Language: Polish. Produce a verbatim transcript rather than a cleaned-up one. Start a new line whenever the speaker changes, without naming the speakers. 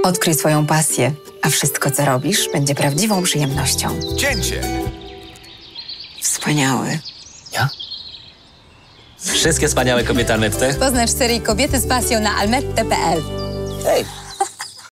Odkryj swoją pasję, a wszystko, co robisz, będzie prawdziwą przyjemnością.
Cięcie!
Wspaniały.
Ja? Wszystkie wspaniałe kobiety Almetty.
Poznasz serię Kobiety z pasją na almette kropka p l.
Hej,